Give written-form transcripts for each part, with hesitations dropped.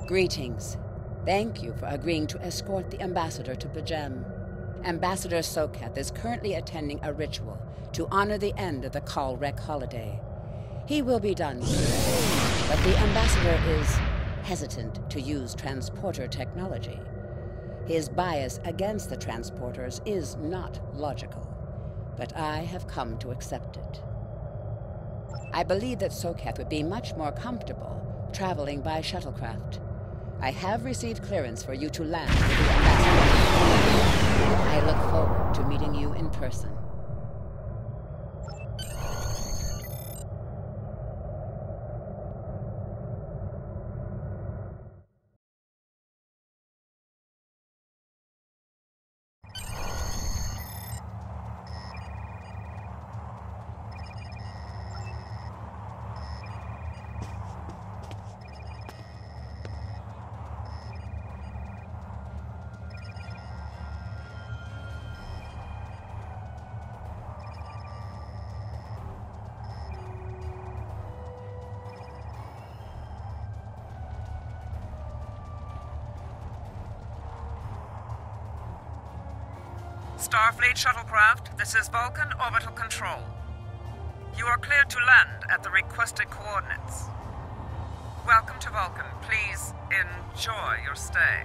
Greetings. Thank you for agreeing to escort the Ambassador to P'Jem. Ambassador Soketh is currently attending a ritual to honor the end of the Kalrek holiday. He will be done soon, but the Ambassador is hesitant to use transporter technology. His bias against the transporters is not logical, but I have come to accept it. I believe that Soketh would be much more comfortable traveling by shuttlecraft. I have received clearance for you to land with the Ambassador. I look forward to meeting you in person. Starfleet shuttlecraft, this is Vulcan Orbital Control. You are cleared to land at the requested coordinates. Welcome to Vulcan. Please enjoy your stay.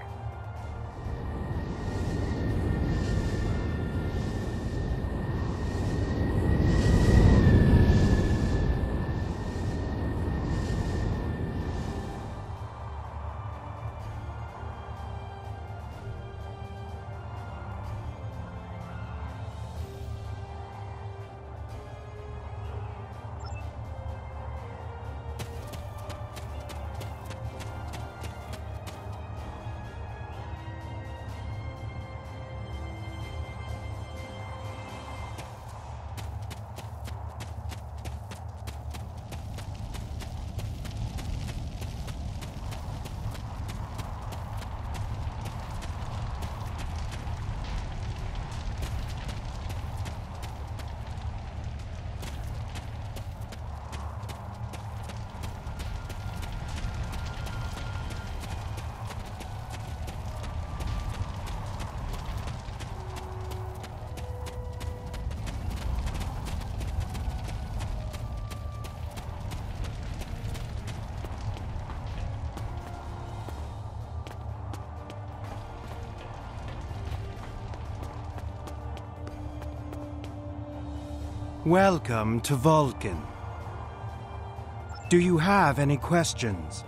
Welcome to Vulcan. Do you have any questions?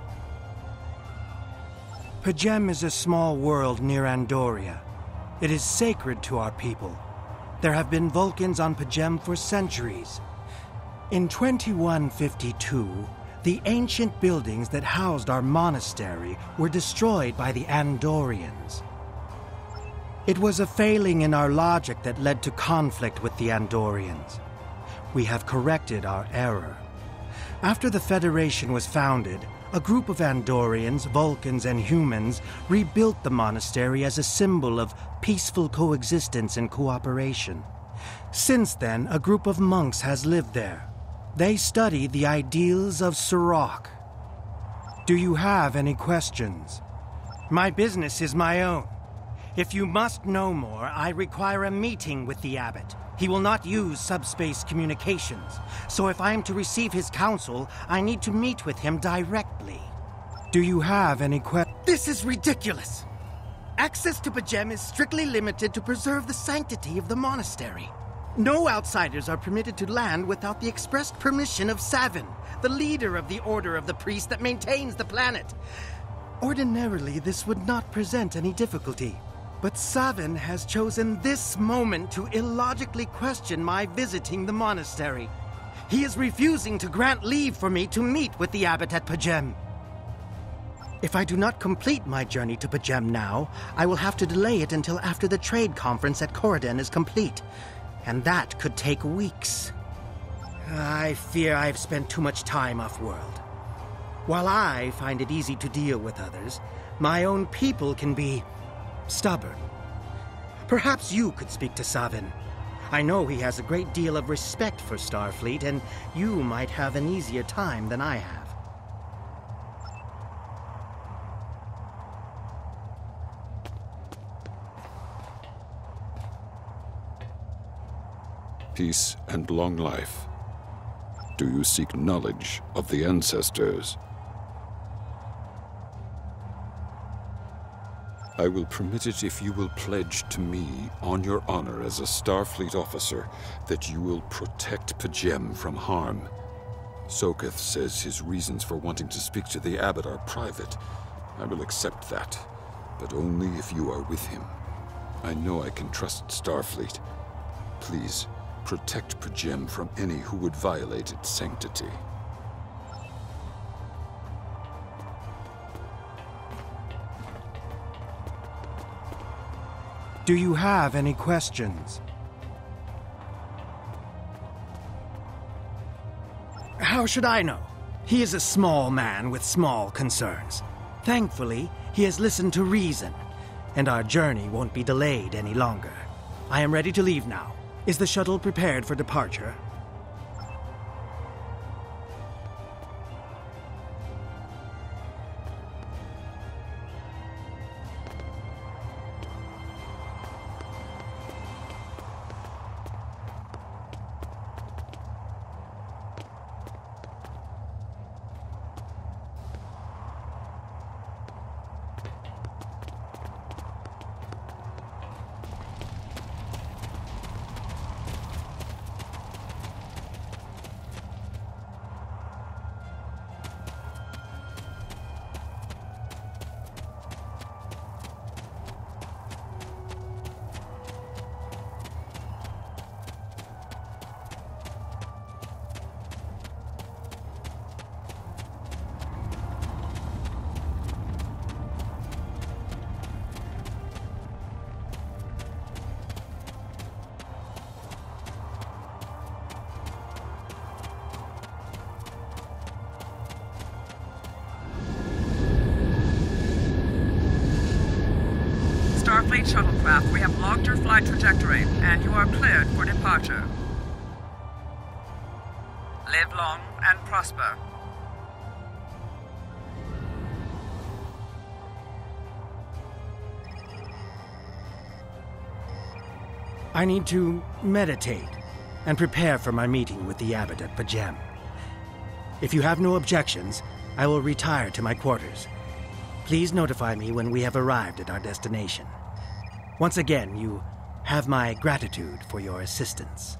P'Jem is a small world near Andoria. It is sacred to our people. There have been Vulcans on P'Jem for centuries. In 2152, the ancient buildings that housed our monastery were destroyed by the Andorians. It was a failing in our logic that led to conflict with the Andorians. We have corrected our error. After the Federation was founded, a group of Andorians, Vulcans, and humans rebuilt the monastery as a symbol of peaceful coexistence and cooperation. Since then, a group of monks has lived there. They study the ideals of Sirach. Do you have any questions? My business is my own. If you must know more, I require a meeting with the abbot. He will not use subspace communications, so if I am to receive his counsel, I need to meet with him directly. Do you have any questions? This is ridiculous! Access to P'Jem is strictly limited to preserve the sanctity of the monastery. No outsiders are permitted to land without the expressed permission of Savin, the leader of the Order of the Priest that maintains the planet. Ordinarily, this would not present any difficulty. But Savin has chosen this moment to illogically question my visiting the monastery. He is refusing to grant leave for me to meet with the abbot at P'Jem. If I do not complete my journey to P'Jem now, I will have to delay it until after the trade conference at Corodan is complete. And that could take weeks. I fear I've spent too much time off-world. While I find it easy to deal with others, my own people can be stubborn. Perhaps you could speak to Savin. I know he has a great deal of respect for Starfleet, and you might have an easier time than I have. peace, and long life? Do you seek knowledge of the ancestors? I will permit it if you will pledge to me, on your honor as a Starfleet officer, that you will protect P'Jem from harm. Soketh says his reasons for wanting to speak to the Abbot are private. I will accept that, but only if you are with him. I know I can trust Starfleet. Please, protect P'Jem from any who would violate its sanctity. Do you have any questions? How should I know? He is a small man with small concerns. Thankfully, he has listened to reason, and our journey won't be delayed any longer. I am ready to leave now. Is the shuttle prepared for departure? Starfleet shuttlecraft, we have logged your flight trajectory, and you are cleared for departure. Live long and prosper. I need to meditate and prepare for my meeting with the Abbot at P'Jem. If you have no objections, I will retire to my quarters. Please notify me when we have arrived at our destination. Once again, you have my gratitude for your assistance.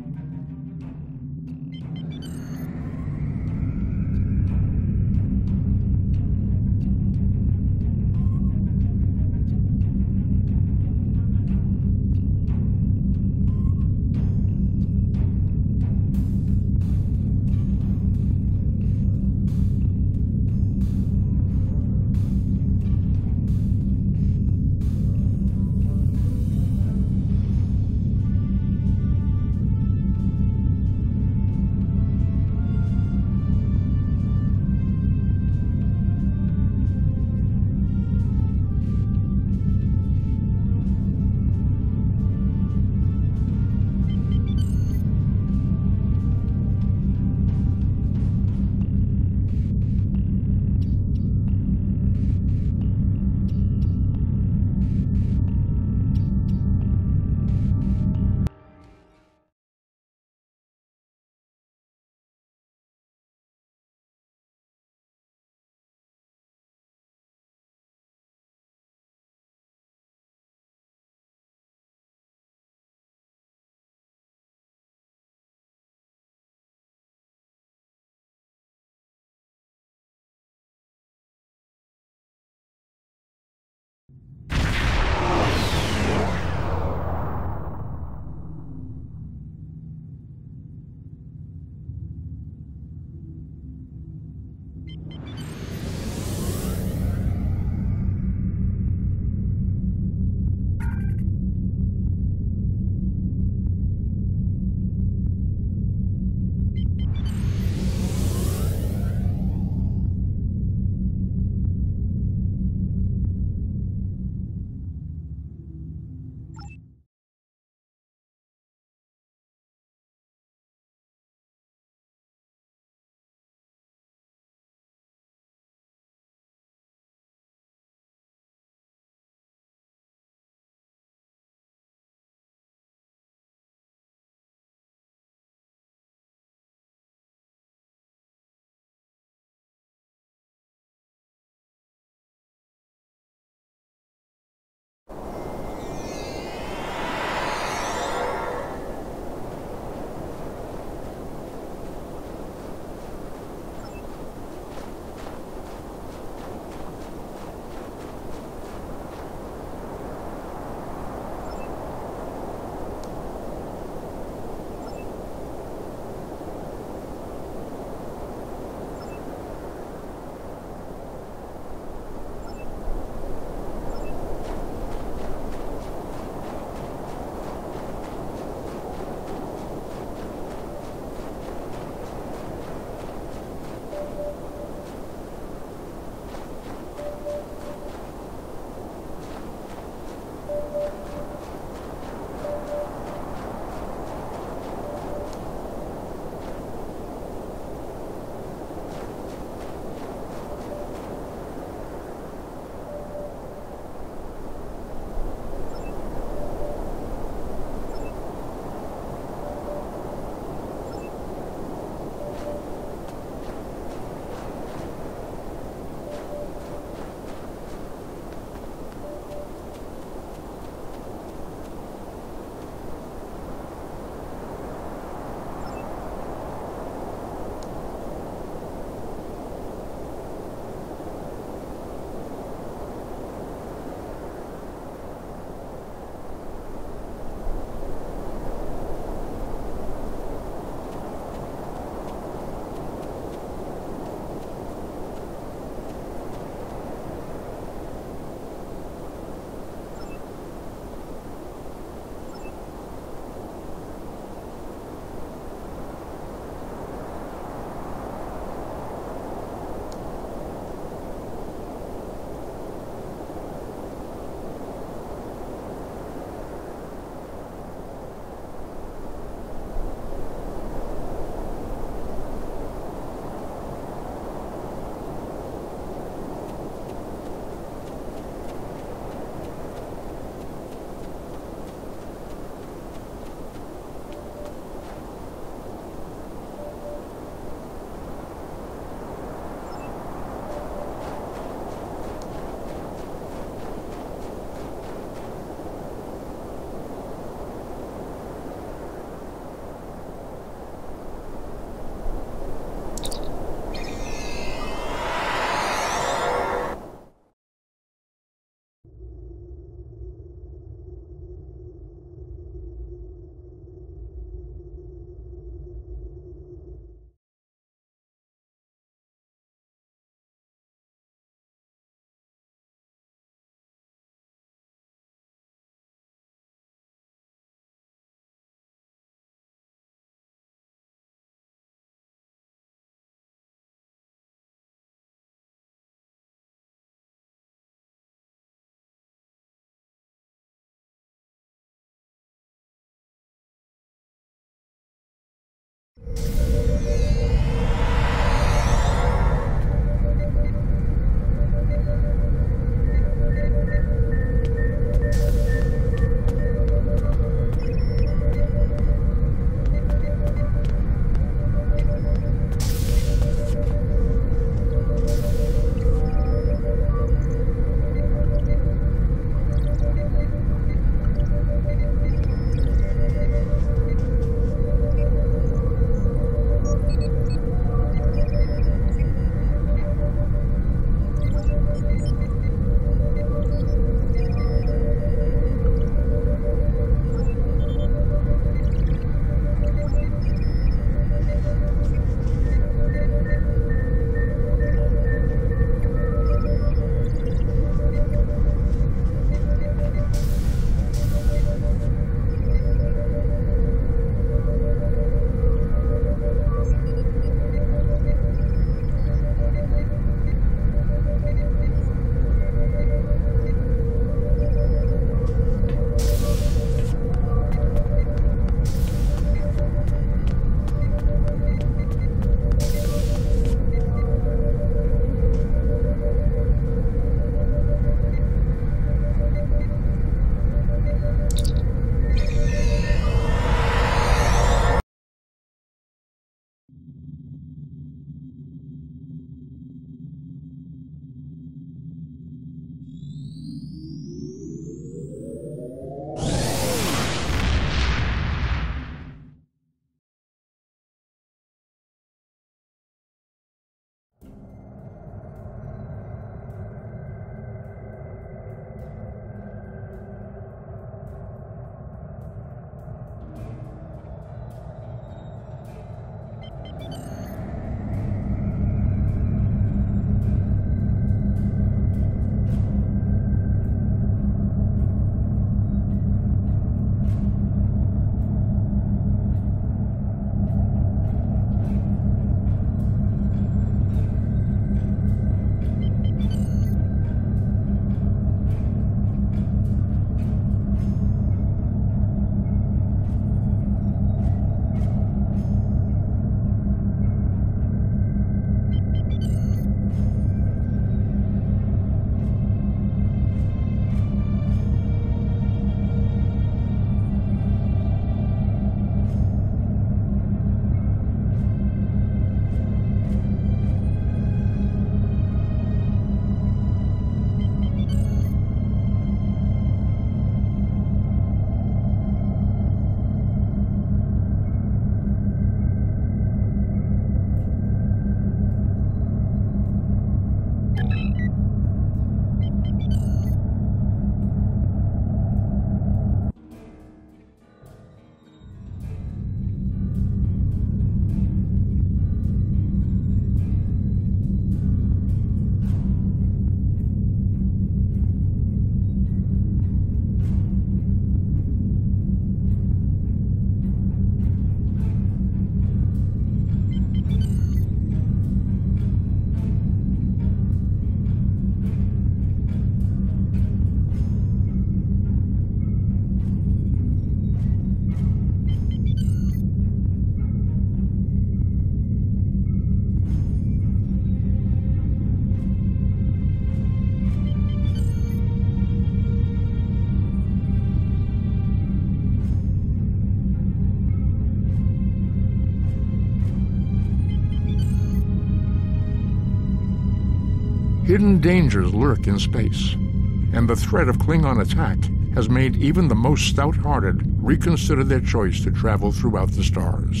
Hidden dangers lurk in space, and the threat of Klingon attack has made even the most stout-hearted reconsider their choice to travel throughout the stars.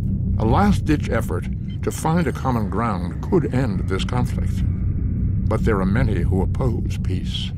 A last-ditch effort to find a common ground could end this conflict, but there are many who oppose peace.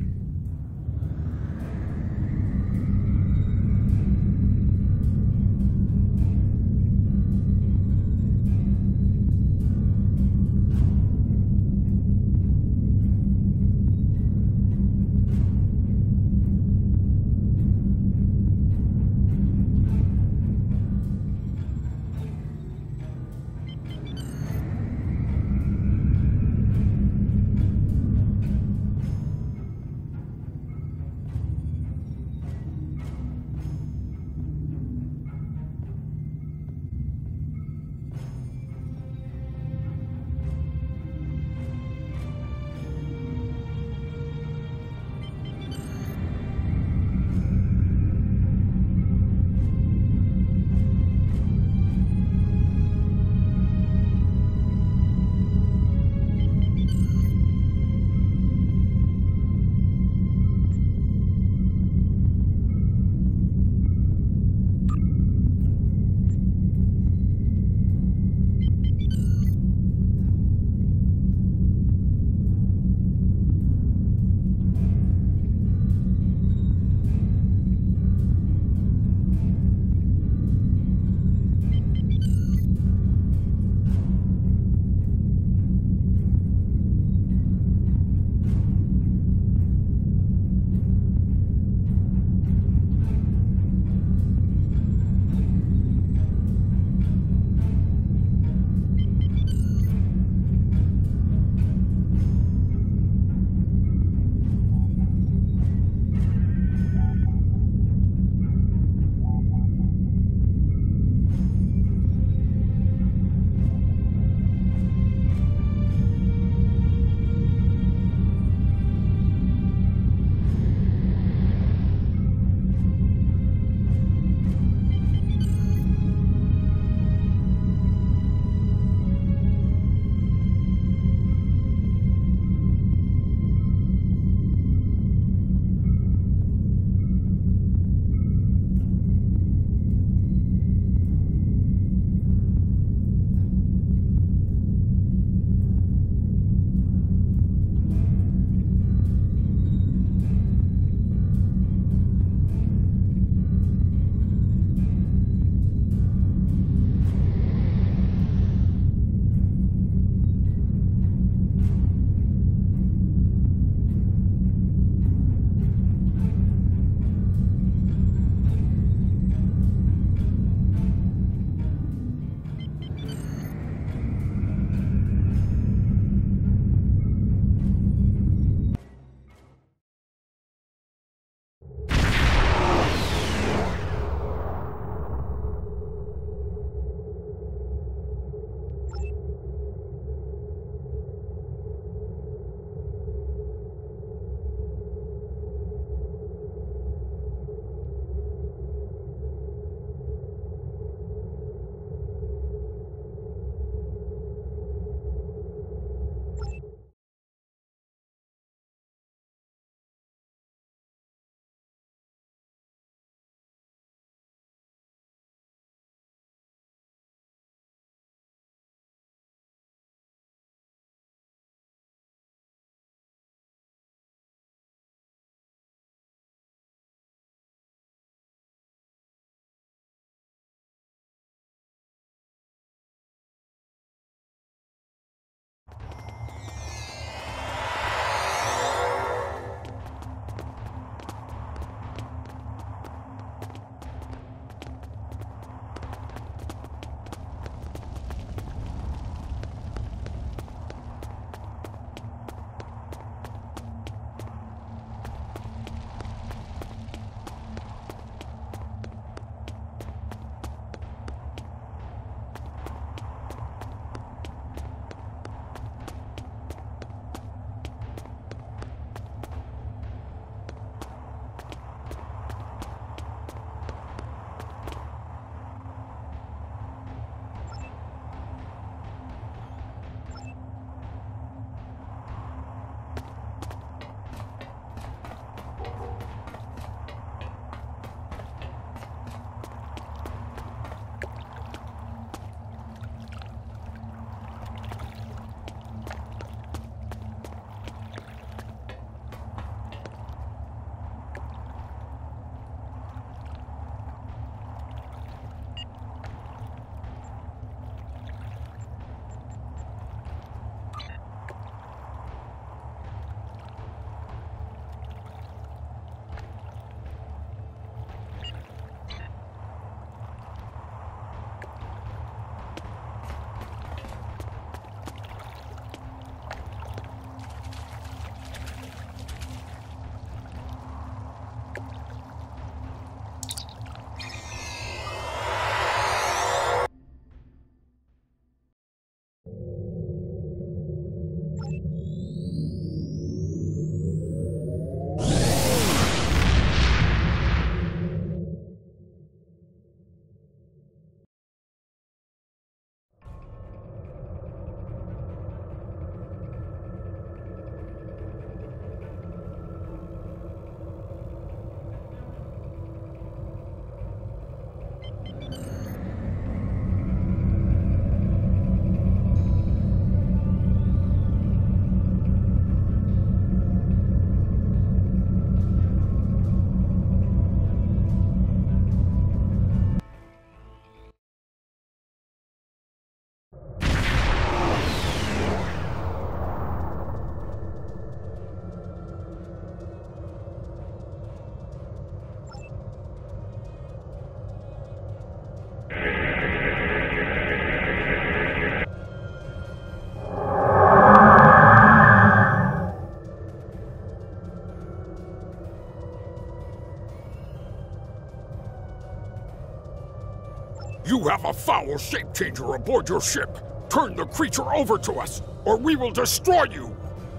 You have a foul shape-changer aboard your ship. Turn the creature over to us, or we will destroy you!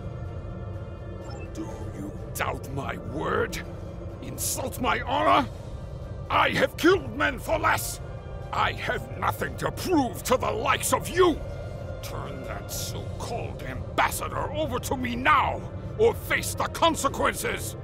Do you doubt my word? Insult my honor? I have killed men for less! I have nothing to prove to the likes of you! Turn that so-called ambassador over to me now, or face the consequences!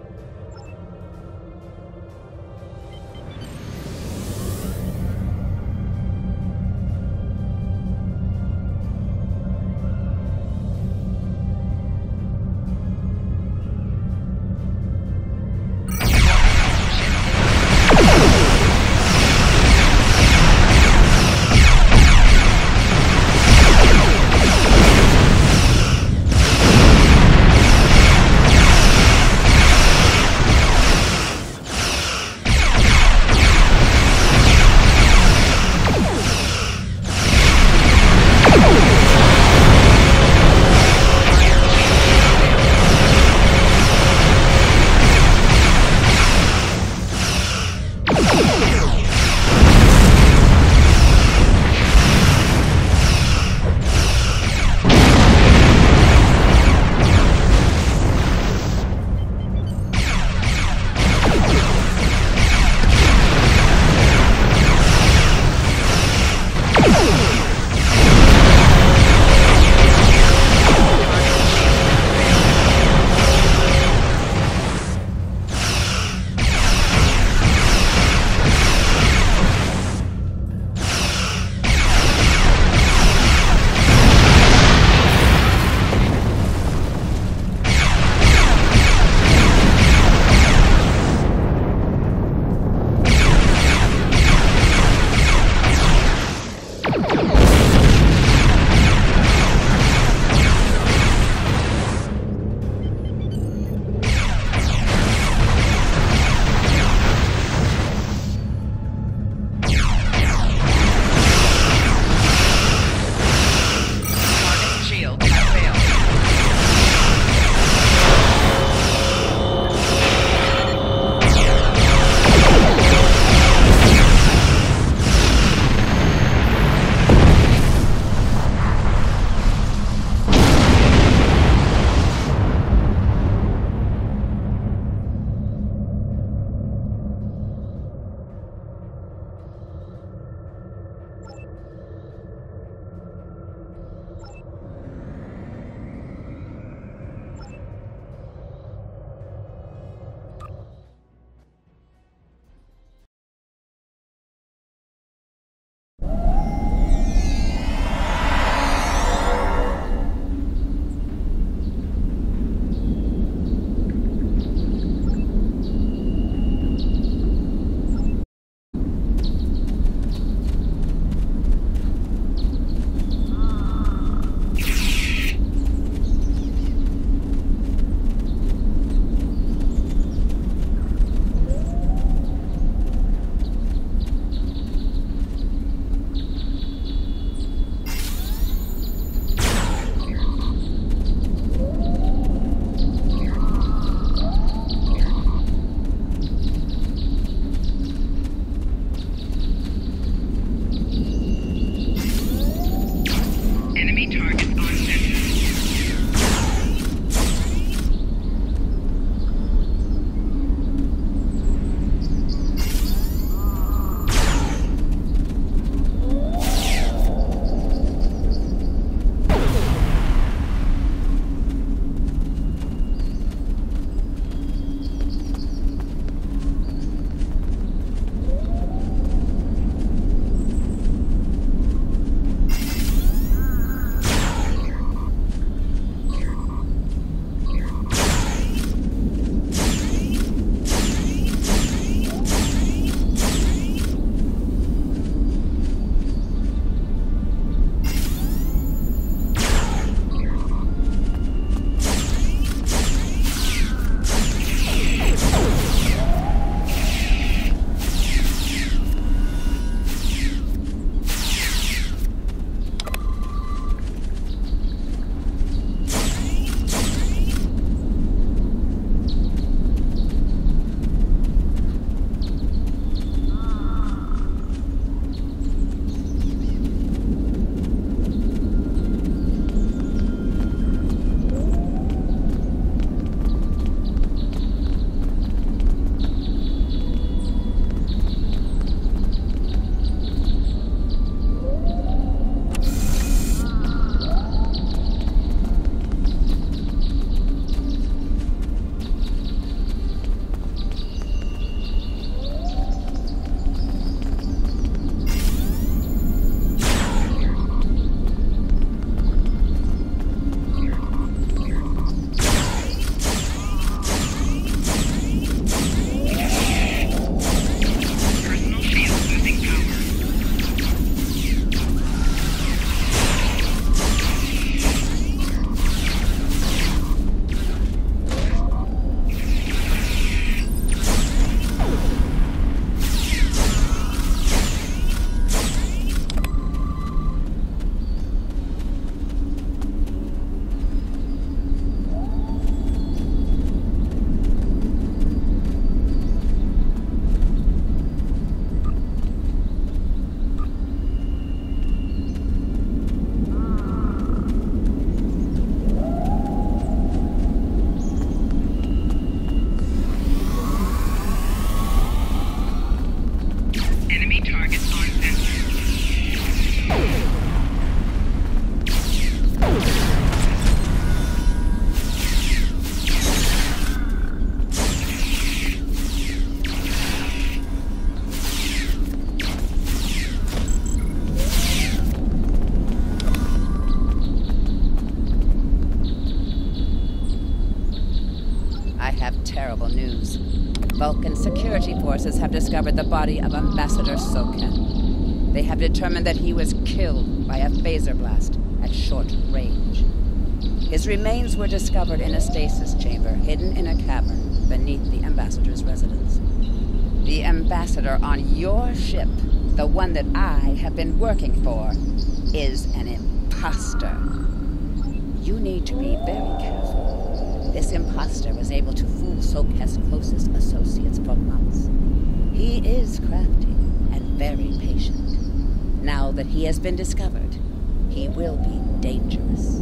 have terrible news. Vulcan security forces have discovered the body of Ambassador Soket. They have determined that he was killed by a phaser blast at short range. His remains were discovered in a stasis chamber hidden in a cavern beneath the Ambassador's residence. The Ambassador on your ship, the one that I have been working for, is an imposter. You need to be very careful. This imposter was able to fool Soket's closest associates for months. He is crafty and very patient. Now that he has been discovered, he will be dangerous.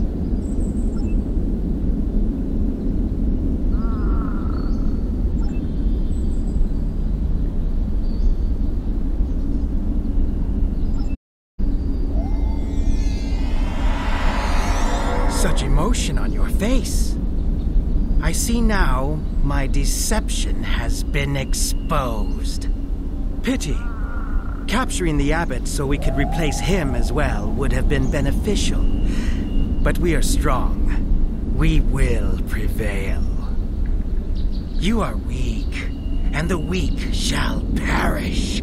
Such emotion on your face. I see now my deception has been exposed. Pity. Capturing the abbot so we could replace him as well would have been beneficial. But we are strong. We will prevail. You are weak, and the weak shall perish.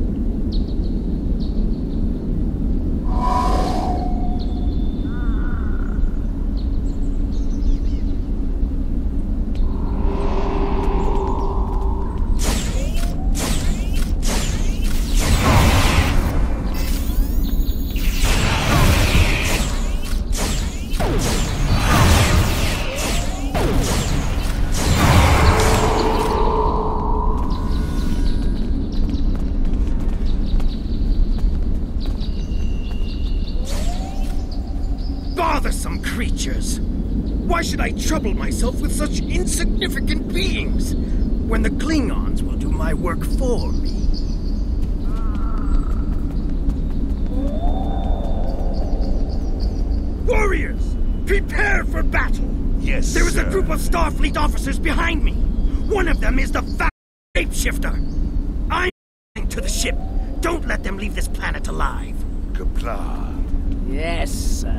Bothersome creatures! Why should I trouble myself with such insignificant beings, when the Klingons will do my work for me? Warriors! Prepare for battle! Yes, There is a sir. group of Starfleet officers behind me! One of them is the fat shapeshifter! I'm to the ship! Don't let them leave this planet alive! Kapla. Yes, sir.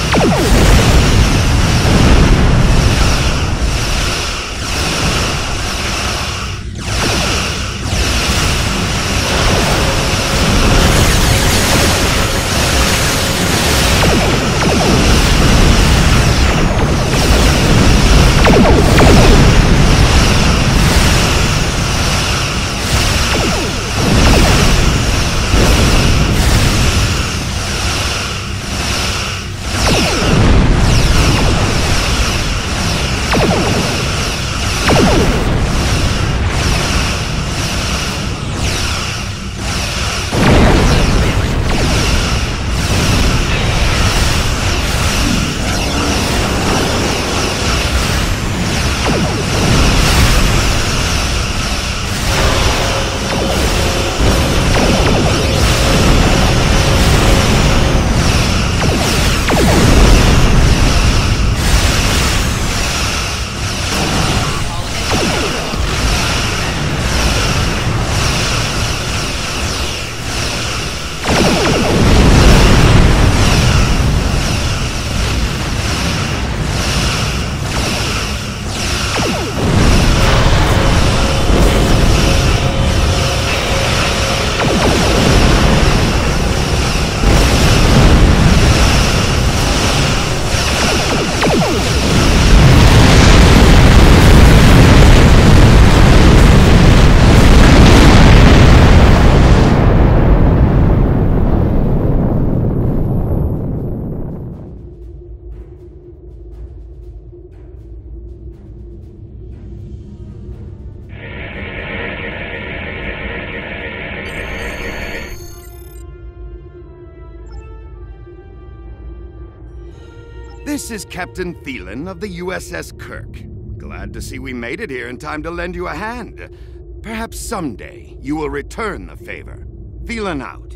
This is Captain Thielen of the USS Kirk. Glad to see we made it here in time to lend you a hand. Perhaps someday you will return the favor. Thielen out.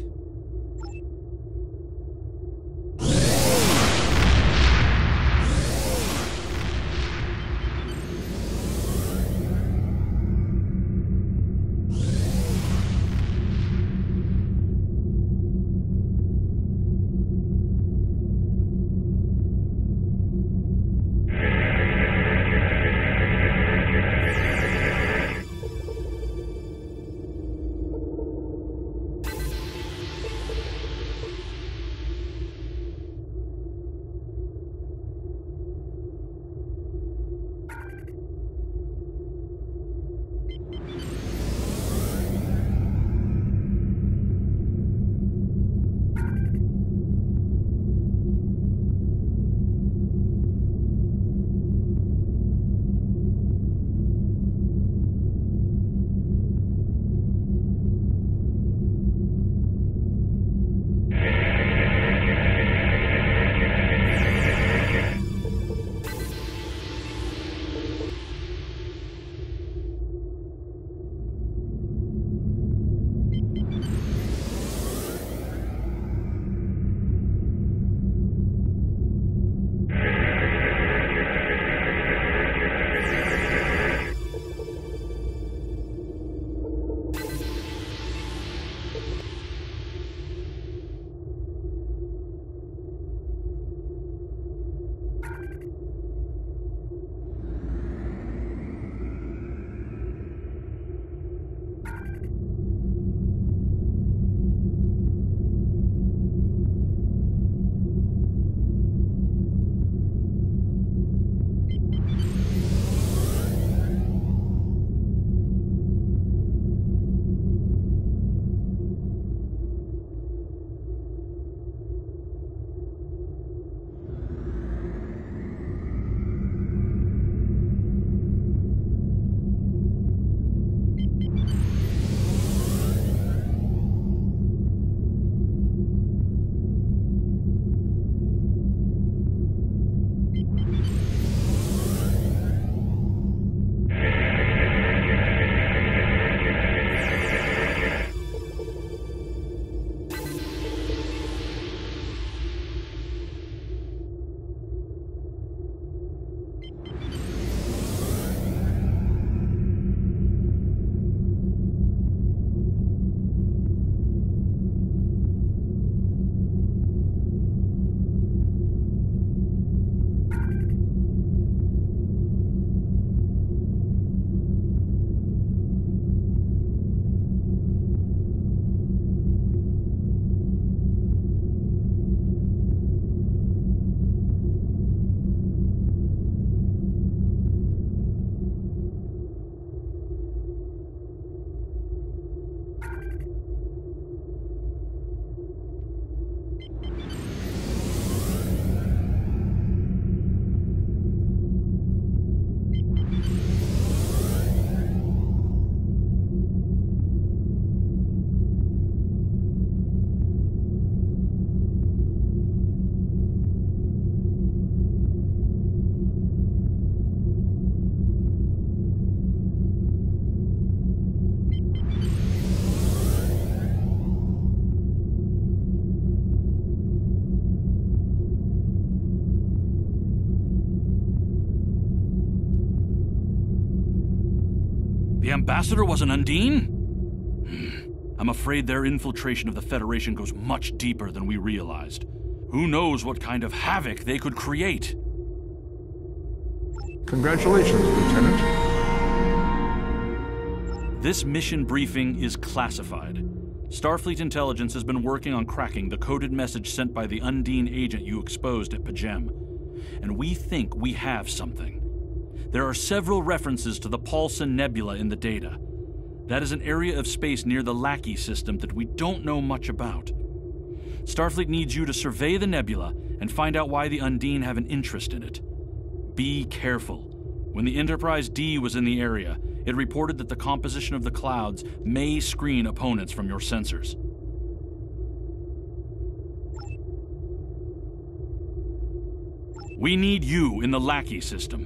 The Ambassador was an Undine? I'm afraid their infiltration of the Federation goes much deeper than we realized. Who knows what kind of havoc they could create? Congratulations, Lieutenant. This mission briefing is classified. Starfleet Intelligence has been working on cracking the coded message sent by the Undine agent you exposed at Pajem. And we think we have something. There are several references to the Paulson Nebula in the data. That is an area of space near the Lackey system that we don't know much about. Starfleet needs you to survey the nebula and find out why the Undine have an interest in it. Be careful. When the Enterprise D was in the area, it reported that the composition of the clouds may screen opponents from your sensors. We need you in the Lackey system.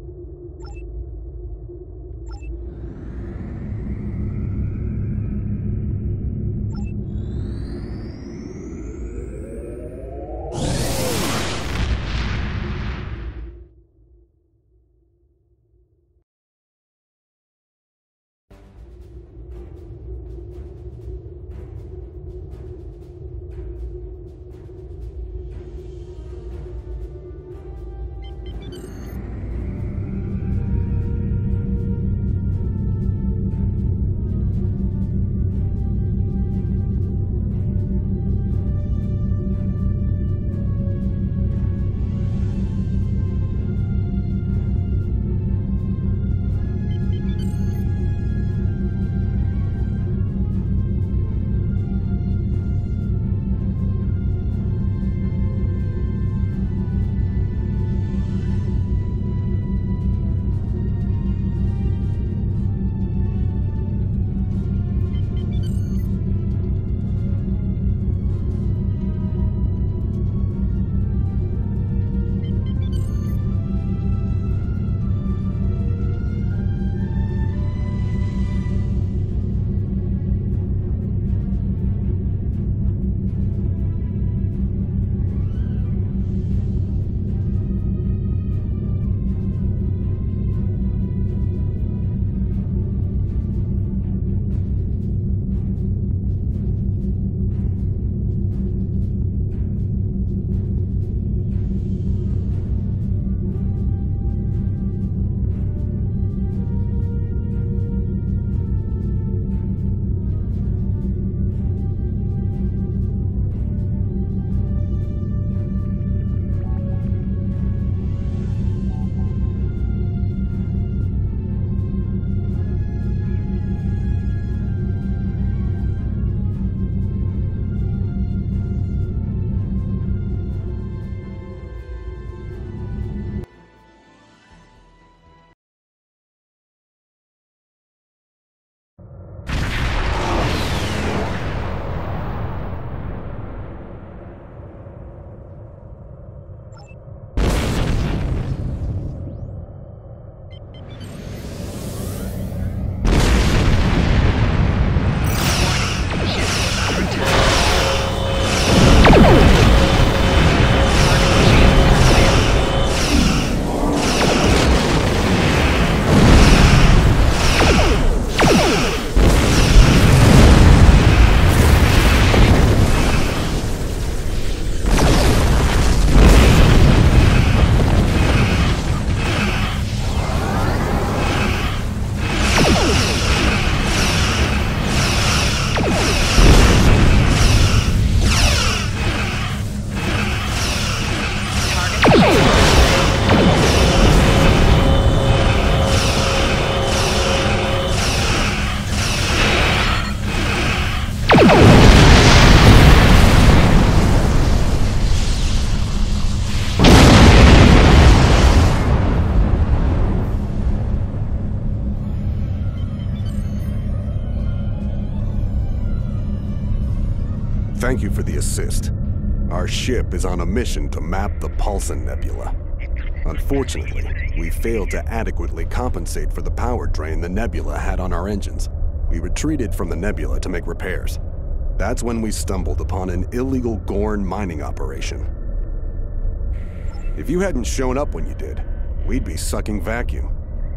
Thank you for the assist. Our ship is on a mission to map the Paulson Nebula. Unfortunately, we failed to adequately compensate for the power drain the nebula had on our engines. We retreated from the nebula to make repairs. That's when we stumbled upon an illegal Gorn mining operation. If you hadn't shown up when you did, we'd be sucking vacuum.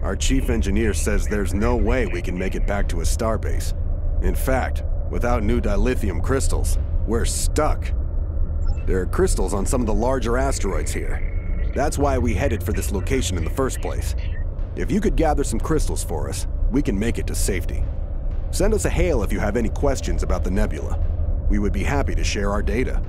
Our chief engineer says there's no way we can make it back to a starbase. In fact, without new dilithium crystals, we're stuck. There are crystals on some of the larger asteroids here. That's why we headed for this location in the first place. If you could gather some crystals for us, we can make it to safety. Send us a hail if you have any questions about the nebula. We would be happy to share our data.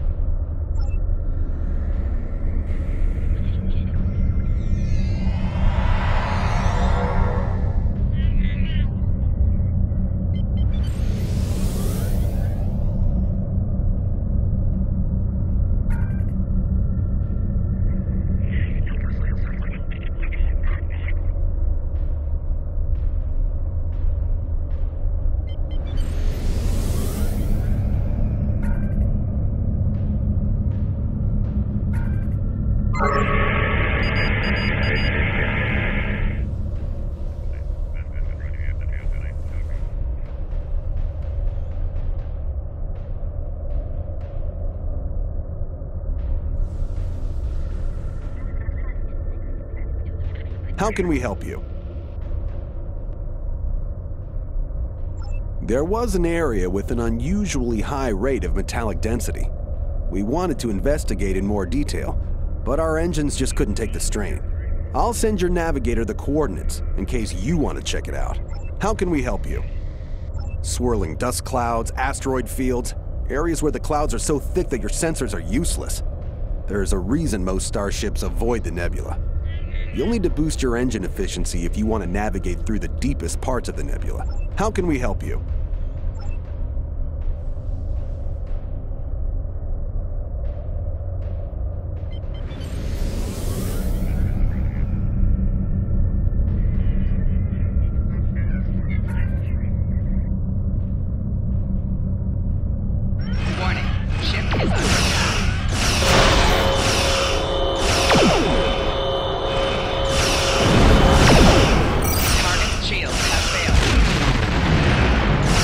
How can we help you? There was an area with an unusually high rate of metallic density. We wanted to investigate in more detail, but our engines just couldn't take the strain. I'll send your navigator the coordinates in case you want to check it out. How can we help you? Swirling dust clouds, asteroid fields, areas where the clouds are so thick that your sensors are useless. There is a reason most starships avoid the nebula. You'll need to boost your engine efficiency if you want to navigate through the deepest parts of the nebula. How can we help you? Warning, ship is under attack. Target's shields have failed.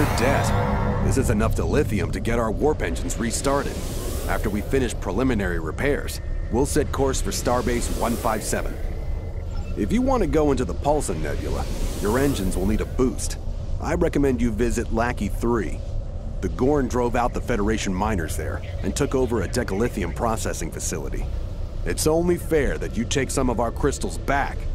mere debt. This is enough dilithium to get our warp engines restarted. After we finish preliminary repairs, we'll set course for Starbase 157. If you want to go into the Paulson Nebula, your engines will need a boost. I recommend you visit Lackey 3. The Gorn drove out the Federation miners there and took over a decalithium processing facility. It's only fair that you take some of our crystals back